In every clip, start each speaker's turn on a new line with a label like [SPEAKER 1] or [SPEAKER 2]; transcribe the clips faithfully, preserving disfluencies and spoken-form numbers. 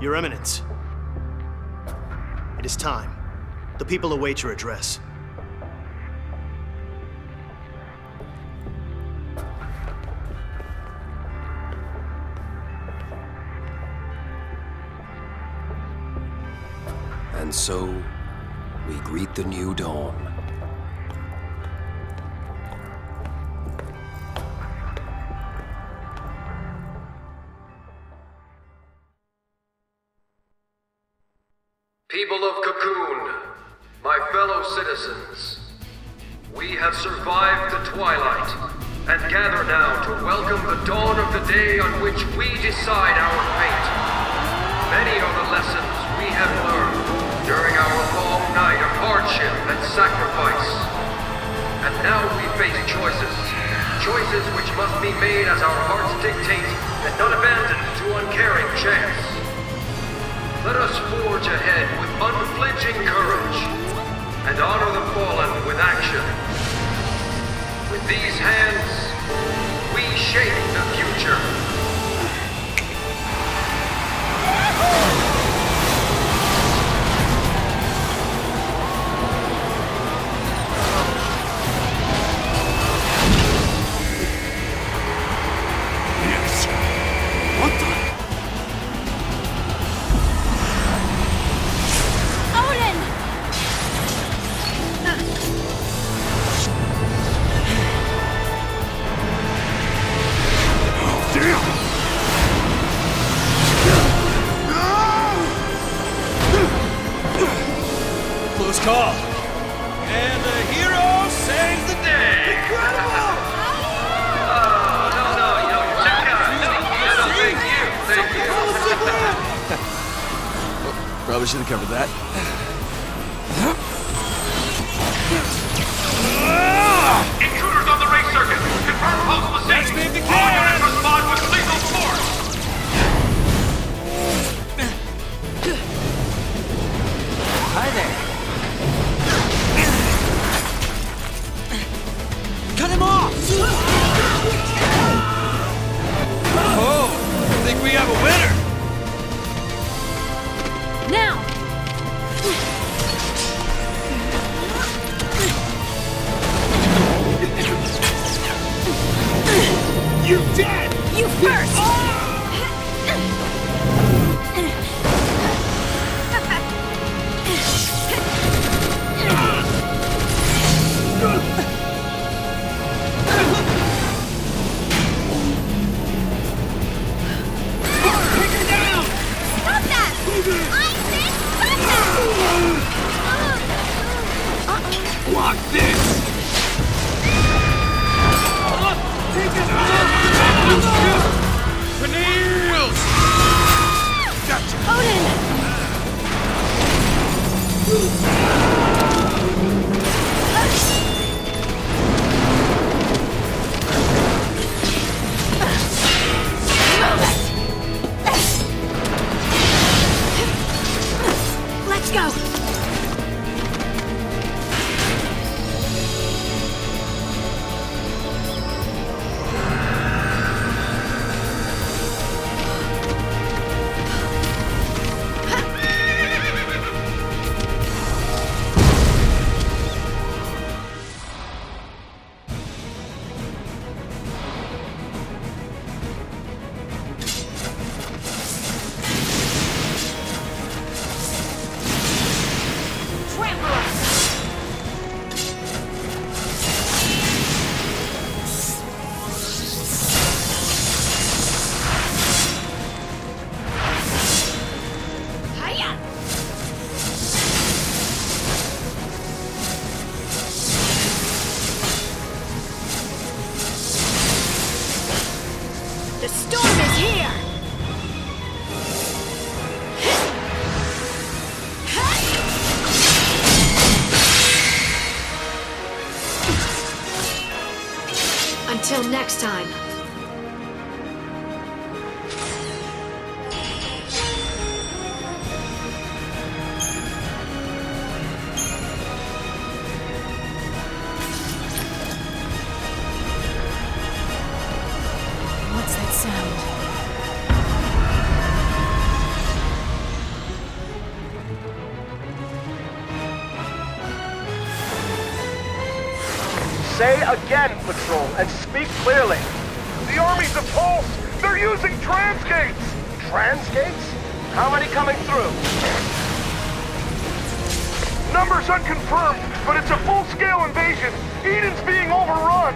[SPEAKER 1] Your Eminence. It is time. The people await your address.
[SPEAKER 2] And so, we greet the new dawn.
[SPEAKER 3] People of Cocoon, my fellow citizens, we have survived the twilight and gather now to welcome the dawn of the day on which we decide our fate. Many are the lessons we have learned during our long night of hardship and sacrifice. And now we face choices, choices which must be made as our hearts dictate and not abandoned to uncaring chance. Let us forge ahead with unflinching courage and honor the fallen with action. With these hands, we shape the future.
[SPEAKER 2] Yes. What the?
[SPEAKER 4] Close call. And the hero saves the day.
[SPEAKER 3] Oh, no, no, you know, you're too kind. No, no, thank you, thank you.
[SPEAKER 4] Probably should have covered that.
[SPEAKER 3] Intruders on the race circuit. Confirm post position.
[SPEAKER 4] Let's make the
[SPEAKER 3] All
[SPEAKER 4] can.
[SPEAKER 3] units respond with lethal force.
[SPEAKER 4] Hi there. Cut him off! Oh, I think we have a winner.
[SPEAKER 5] Now!
[SPEAKER 4] You dead!
[SPEAKER 5] You first!
[SPEAKER 4] Block this! Cornelius! Gotcha!
[SPEAKER 5] Odin! Let's go! The storm is here! Until next time. What's that sound?
[SPEAKER 6] Say again, Patrol, and speak clearly.
[SPEAKER 7] The armies of Pulse! They're using transgates!
[SPEAKER 6] Transgates? How many coming through?
[SPEAKER 7] Numbers unconfirmed, but it's a full-scale invasion. Eden's being overrun.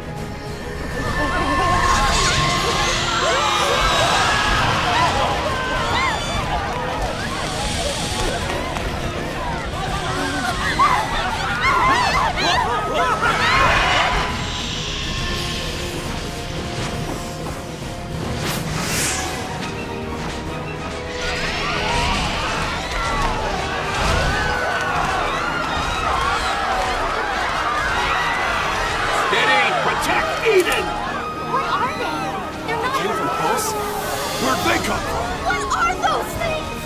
[SPEAKER 8] Eden! What are they? They're not
[SPEAKER 2] Came from Pulse?
[SPEAKER 8] Where'd they come from? What are those things?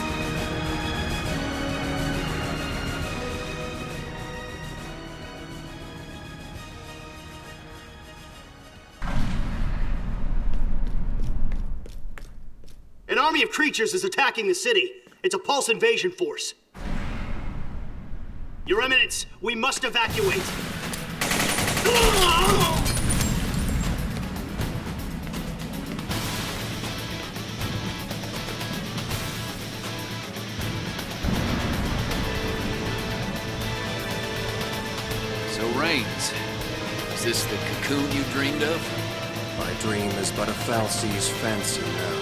[SPEAKER 1] An army of creatures is attacking the city. It's a Pulse invasion force. Your Eminence, we must evacuate.
[SPEAKER 2] So, Reigns, is this the cocoon you dreamed of?
[SPEAKER 9] My dream is but a Fal'Cie's fancy now.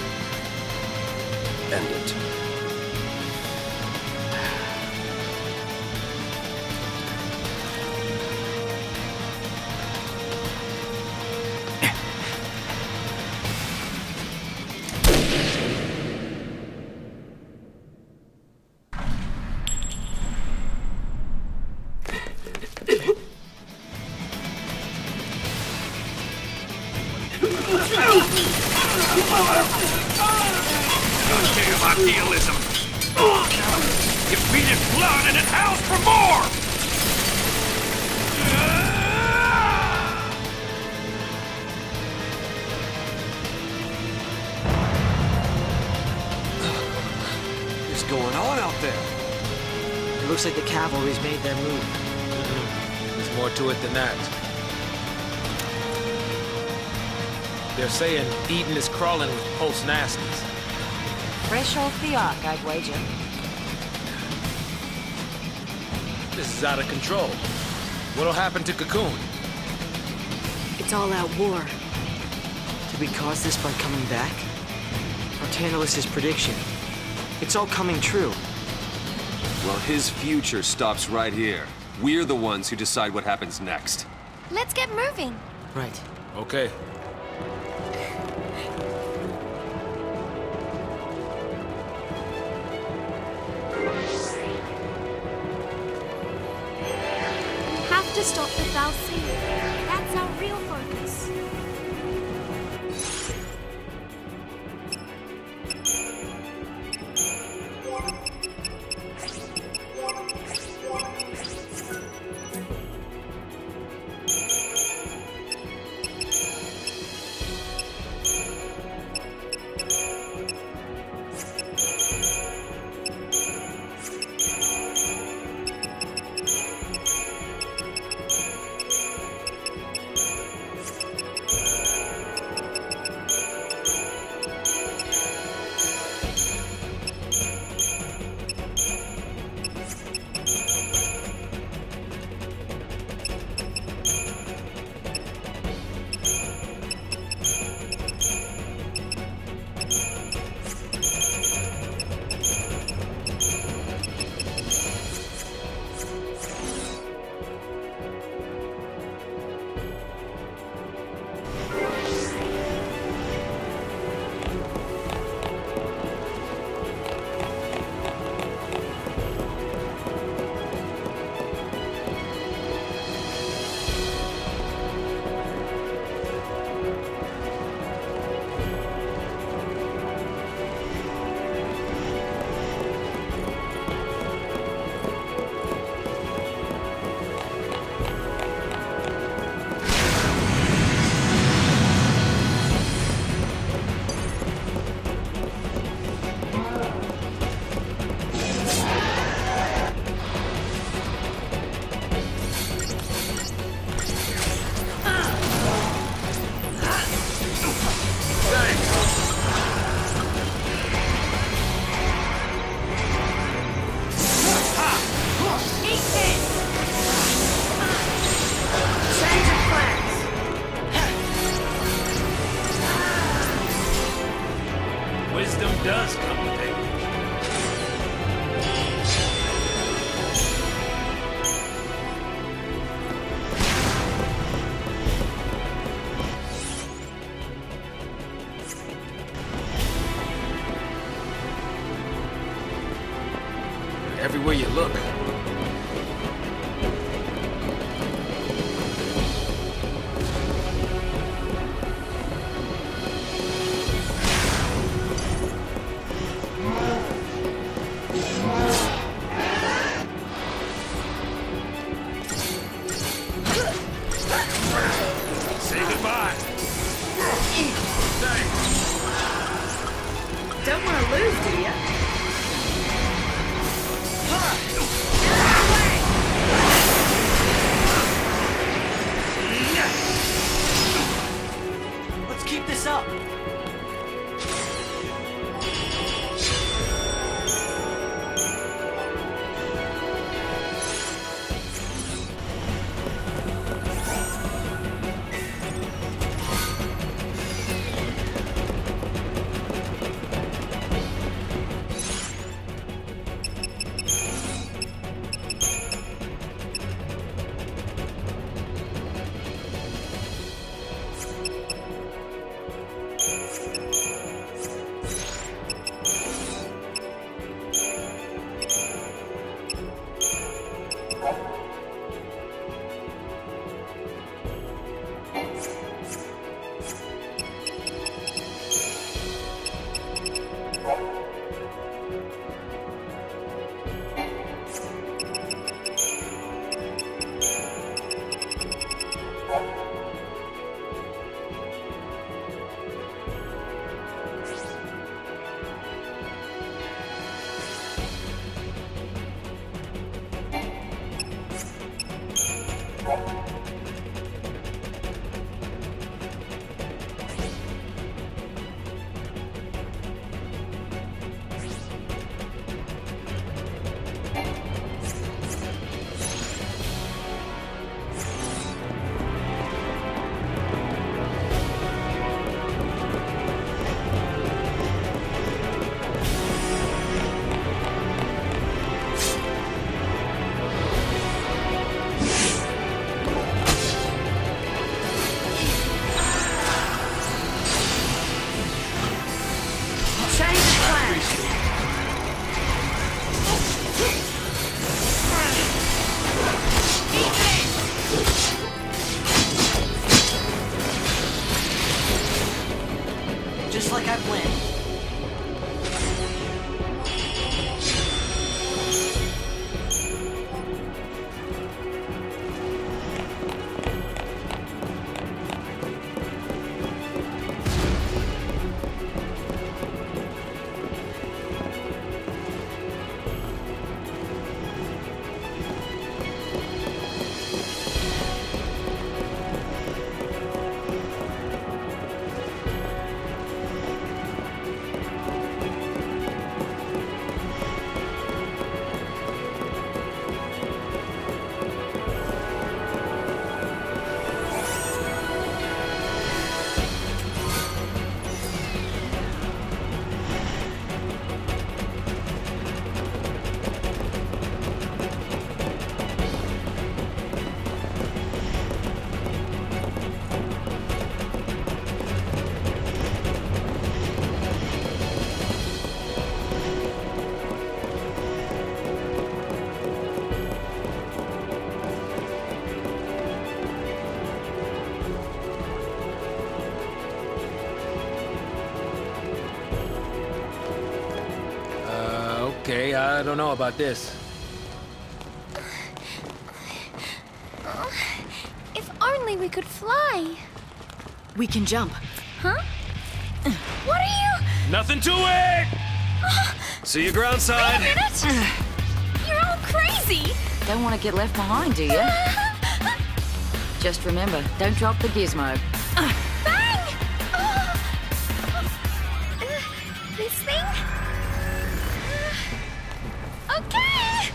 [SPEAKER 9] End it.
[SPEAKER 8] Goddamn idealism! You feed it blood and it howls for more!
[SPEAKER 10] What's going on out there?
[SPEAKER 11] It looks like the cavalry's made their move.
[SPEAKER 10] Mm-hmm. There's more to it than that. They're saying Eden is crawling with Pulse nasties.
[SPEAKER 12] Fresh off the ark, I'd wager.
[SPEAKER 10] This is out of control. What'll happen to Cocoon?
[SPEAKER 11] It's all-out war. Did we cause this by coming back? Or Tantalus's prediction? It's all coming true.
[SPEAKER 9] Well, his future stops right here. We're the ones who decide what happens next.
[SPEAKER 8] Let's get moving.
[SPEAKER 11] Right.
[SPEAKER 10] Okay.
[SPEAKER 8] Have to stop the Fal'Cie. That's our real focus.
[SPEAKER 11] Just like I planned.
[SPEAKER 10] Okay, I don't know about this.
[SPEAKER 13] Oh, if only we could fly.
[SPEAKER 5] We can jump.
[SPEAKER 13] Huh? What are you?
[SPEAKER 10] Nothing to it!
[SPEAKER 9] See you ground side.
[SPEAKER 13] Wait a minute! You're all crazy!
[SPEAKER 12] Don't want to get left behind, do you? Just remember, don't drop the gizmo.
[SPEAKER 13] Bang! Oh. Uh, this thing? Uh, okay!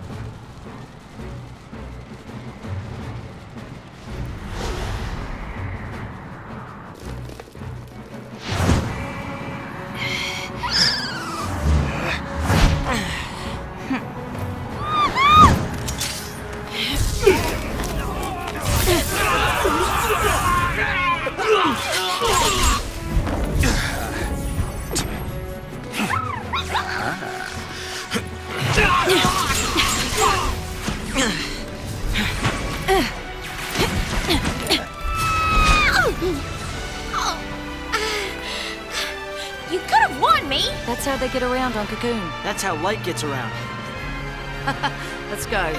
[SPEAKER 13] You could have won me!
[SPEAKER 12] That's how they get around on Cocoon.
[SPEAKER 11] That's how light gets around.
[SPEAKER 12] Let's go.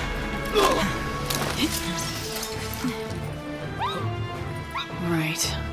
[SPEAKER 5] Right.